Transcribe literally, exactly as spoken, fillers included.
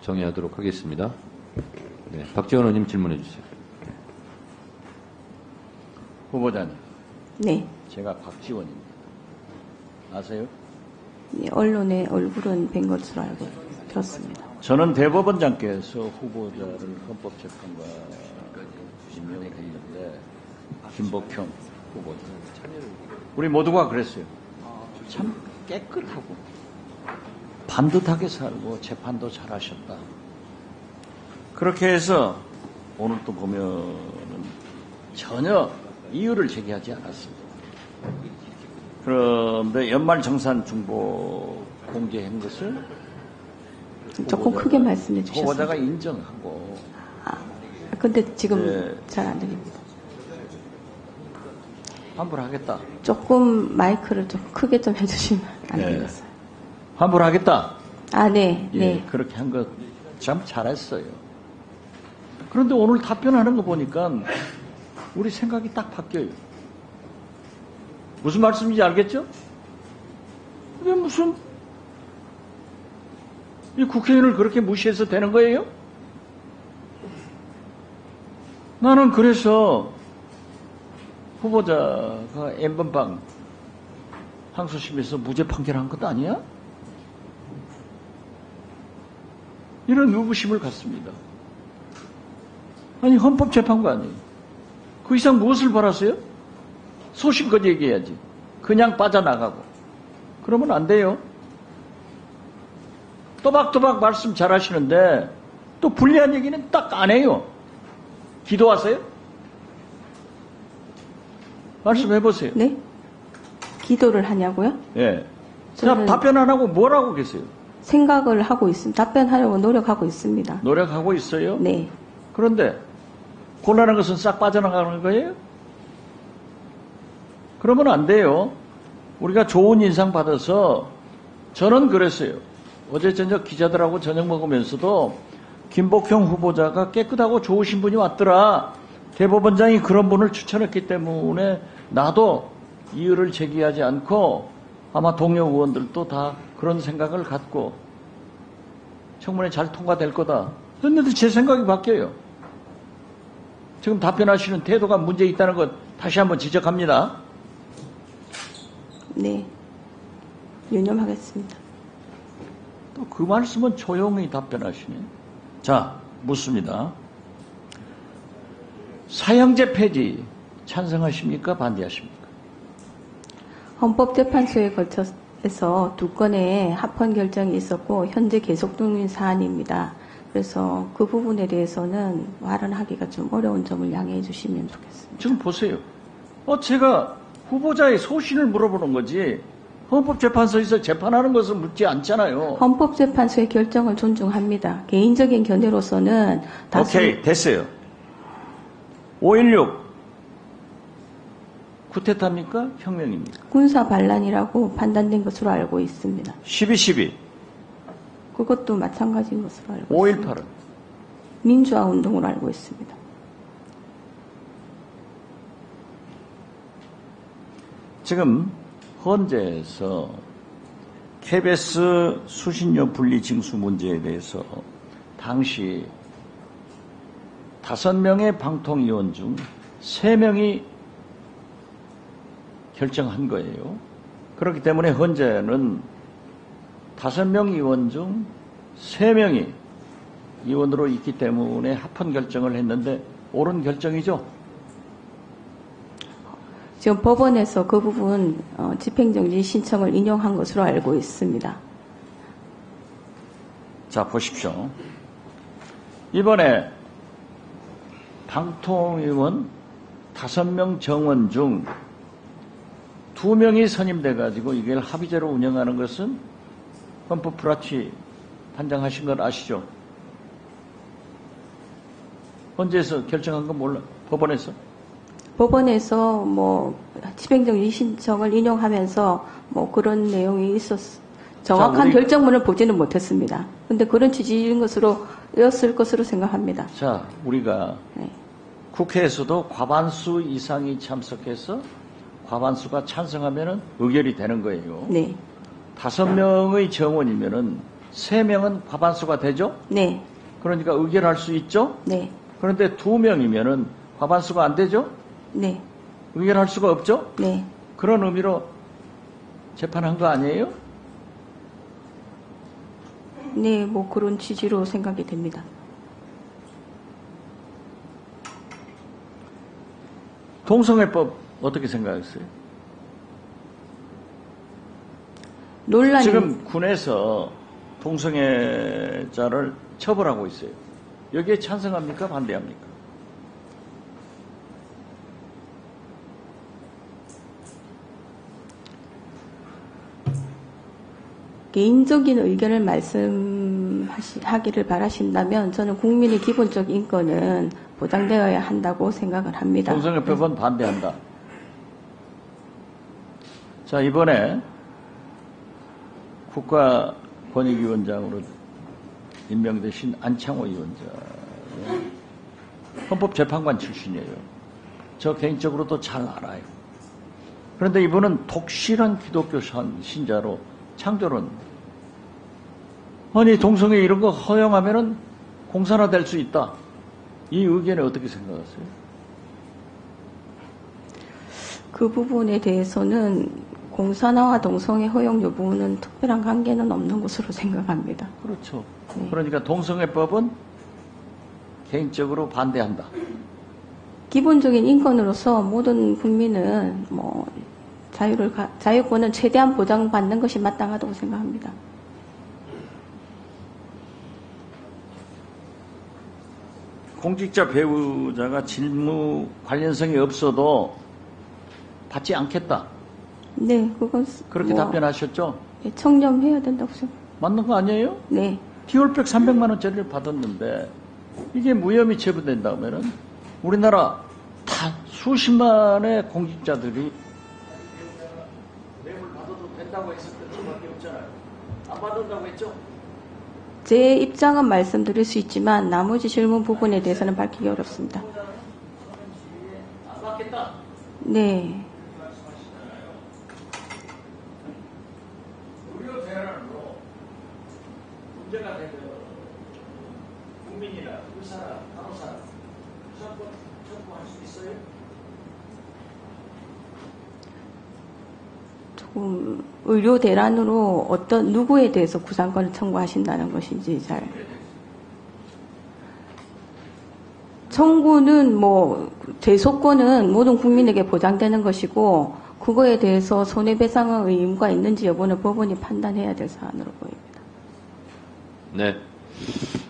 정의하도록 하겠습니다. 네, 박지원 의원님 질문해 주세요. 후보자님. 네. 제가 박지원입니다. 아세요? 네, 언론에 얼굴은 뵌 것으로 알고 들었습니다. 저는 대법원장께서 후보자를 헌법재판관 임명을 했는데 김복형 후보자. 우리 모두가 그랬어요. 참 깨끗하고 반듯하게 살고 재판도 잘하셨다. 그렇게 해서 오늘 또 보면은 전혀 이유를 제기하지 않았습니다. 그런데 연말정산 중복 공개한 것을 조금 크게 말씀해 주셨습니다. 후보자가 인정하고. 아, 근데 지금 네. 잘 안 들립니다. 환불하겠다. 조금 마이크를 좀 크게 좀 해주시면 안 네. 되겠어요? 환불하겠다. 아, 네, 예, 네. 그렇게 한 것 참 잘했어요. 그런데 오늘 답변하는 거 보니까 우리 생각이 딱 바뀌어요. 무슨 말씀인지 알겠죠? 이게 무슨 이 국회의원을 그렇게 무시해서 되는 거예요? 나는 그래서 후보자가 엠번방 항소심에서 무죄 판결한 것 아니야? 이런 의구심을 갖습니다. 아니 헌법재판관이 그 이상 무엇을 바랐어요? 소신껏 얘기해야지. 그냥 빠져나가고. 그러면 안 돼요. 또박또박 말씀 잘하시는데 또 불리한 얘기는 딱 안 해요. 기도하세요? 말씀해보세요. 네? 기도를 하냐고요? 예. 자, 저는- 답변 안 하고 뭘 하고 계세요? 생각을 하고 있습니다. 답변하려고 노력하고 있습니다. 노력하고 있어요? 네. 그런데 곤란한 것은 싹 빠져나가는 거예요? 그러면 안 돼요. 우리가 좋은 인상 받아서 저는 그랬어요. 어제 저녁 기자들하고 저녁 먹으면서도 김복형 후보자가 깨끗하고 좋으신 분이 왔더라. 대법원장이 그런 분을 추천했기 때문에 나도 이유를 제기하지 않고 아마 동료 의원들도 다 그런 생각을 갖고 청문회 잘 통과될 거다. 그런데 제 생각이 바뀌어요. 지금 답변하시는 태도가 문제 있다는 것 다시 한번 지적합니다. 네. 유념하겠습니다. 또 그 말씀은 조용히 답변하시네. 자, 묻습니다. 사형제 폐지 찬성하십니까? 반대하십니까? 헌법재판소에 거쳐서 두 건의 합헌 결정이 있었고 현재 계속 중인 사안입니다. 그래서 그 부분에 대해서는 말은 하기가 좀 어려운 점을 양해해 주시면 좋겠습니다. 지금 보세요. 어, 제가 후보자의 소신을 물어보는 거지 헌법재판소에서 재판하는 것을 묻지 않잖아요. 헌법재판소의 결정을 존중합니다. 개인적인 견해로서는 다수 오케이, 됐어요. 오일육 쿠데타입니까? 혁명입니까? 군사 반란이라고 판단된 것으로 알고 있습니다. 십이 십이, 그것도 마찬가지인 것으로 알고 있습니다. 오일팔은 민주화 운동으로 알고 있습니다. 지금 헌재에서 케이비에스 수신료 분리 징수 문제에 대해서 당시 다섯 명의 방통위원 중 세 명이 결정한 거예요. 그렇기 때문에 헌재는 다섯 명 의원 중 세 명이 의원으로 있기 때문에 합헌 결정을 했는데 옳은 결정이죠? 지금 법원에서 그 부분 어, 집행정지 신청을 인용한 것으로 알고 있습니다. 자, 보십시오. 이번에 방통위원 다섯 명 정원 중 두 명이 선임돼가지고 이걸 합의제로 운영하는 것은 헌법 불합치 판정하신 건 아시죠? 헌재에서 결정한 건 몰라. 법원에서. 법원에서 뭐 집행정지 신청을 인용하면서 뭐 그런 내용이 있었 정확한 자, 우리- 결정문을 보지는 못했습니다. 그런데 그런 취지인 것으로 였을 것으로 생각합니다. 자, 우리가 네. 국회에서도 과반수 이상이 참석해서 과반수가 찬성하면은 의결이 되는 거예요. 네. 다섯 명의 정원이면은 세 명은 과반수가 되죠? 네, 그러니까 의결할 수 있죠? 네, 그런데 두 명이면은 과반수가 안 되죠? 네, 의결할 수가 없죠? 네. 그런 의미로 재판한 거 아니에요? 네, 뭐 그런 취지로 생각이 됩니다. 동성애법 어떻게 생각했어요? 논란이 지금 군에서 동성애자를 처벌하고 있어요. 여기에 찬성합니까? 반대합니까? 개인적인 의견을 말씀하기를 바라신다면 저는 국민의 기본적 인권은 보장되어야 한다고 생각을 합니다. 동성애법은 반대한다. 자, 이번에 국가권익위원장으로 임명되신 안창호 위원장, 헌법재판관 출신이에요. 저 개인적으로도 잘 알아요. 그런데 이분은 독실한 기독교 신자로 창조론. 아니, 동성애 이런 거 허용하면은 공산화될 수 있다. 이 의견에 어떻게 생각하세요? 그 부분에 대해서는 공산화와 동성애 허용 여부는 특별한 관계는 없는 것으로 생각합니다. 그렇죠. 네. 그러니까 동성애법은 개인적으로 반대한다. 기본적인 인권으로서 모든 국민은 뭐 자유를 가- 자유권은 최대한 보장받는 것이 마땅하다고 생각합니다. 공직자 배우자가 직무 관련성이 없어도 받지 않겠다. 네, 그건 그렇게 뭐, 답변하셨죠? 네, 청렴해야 된다고 생각. 맞는 거 아니에요? 네, 디올백 삼백만 원짜리를 받았는데 이게 무혐의 처분된다면은 우리나라 다 수십만의 공직자들이 뇌물 받아도 된다고 했을 때 수밖에 없잖아요. 안 받는다고 했죠? 제 입장은 말씀드릴 수 있지만 나머지 질문 부분에 대해서는 밝히기 어렵습니다. 안 받겠다. 네, 의료 대란으로 문제가 되면 국민이나 의사나 간호사 구상권 청구할 수 있어요? 조금 의료 대란으로 어떤 누구에 대해서 구상권을 청구하신다는 것인지 잘. 청구는 뭐 제소권은 모든 국민에게 보장되는 것이고 그거에 대해서 손해배상의 의무가 있는지 여부는 법원이 판단해야 될 사안으로 보입니다. 네.